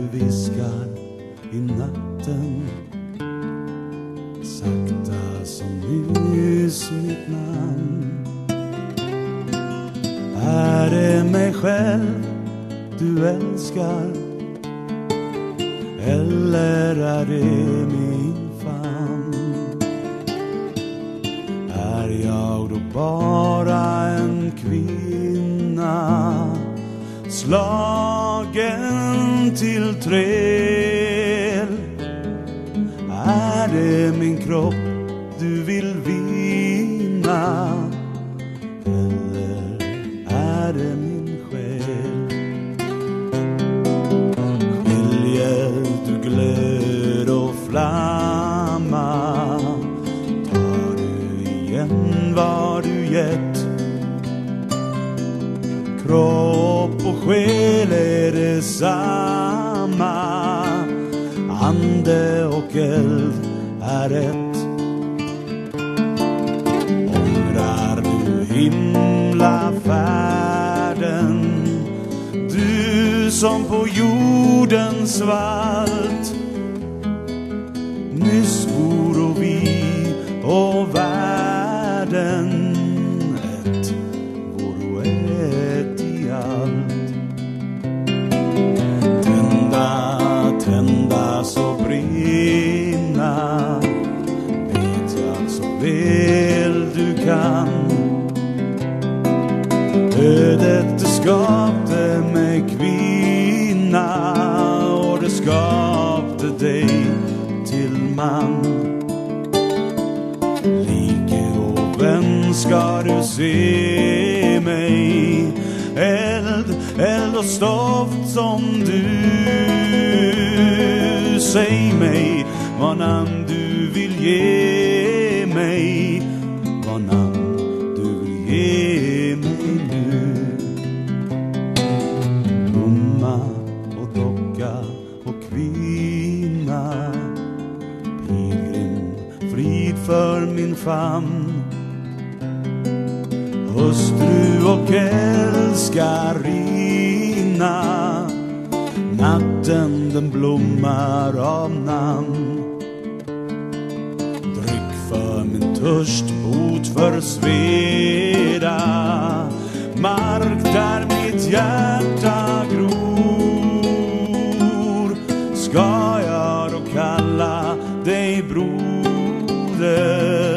viskar i natten, sakta som nyss mitt namn. Är det mig själv du älskar, eller är det min famn? Är jag då bara en kvinna, slagen till träl? Är det min kropp du vill vinna, eller är det min själ? Skiljer du glöd och flamma, tar du igen vad du gett? Kropp och själ är det samma, ande och eld är ett. Ångrar du himlafärden, du som på jorden svalt? Nyss voro vi och världen ett, voro ett i allt. Tända så brinna, vet jag så väl du kan. Ödet skapte mig kvinna, och det skapte dig till man. Like oven ska du se mig, eld och stoft som du. Säg mig vad namn du vill ge mig, vad namn du vill ge mig nu. Blomma och docka och kvinna, pilgrim, frid för min famn. Hustru och älskarina, natten den blommar av namn. Dryck för min törst, bot för sveda, mark där mitt hjärta gror. Ska jag då kalla dig broder?